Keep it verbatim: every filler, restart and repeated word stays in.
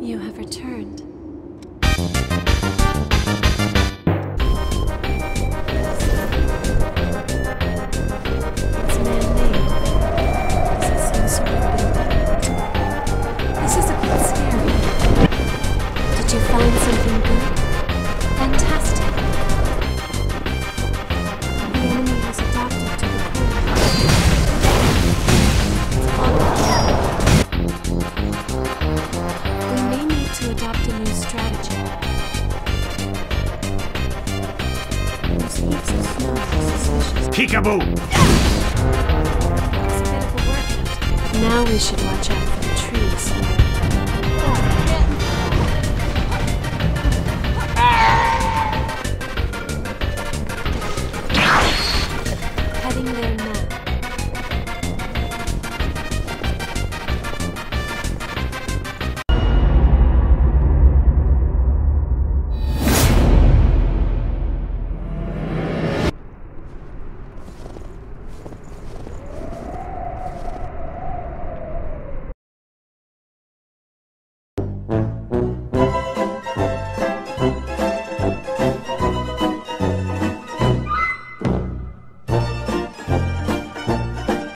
You have returned. It's man-made. Is it some sort of building? This is a bit scary. Did you find something good? Fantastic. The enemy has adapted to the core. We may need to adopt a new strategy. There's heaps of snow that's suspicious. Peekaboo! It's a bit of a workout. Now we should watch out.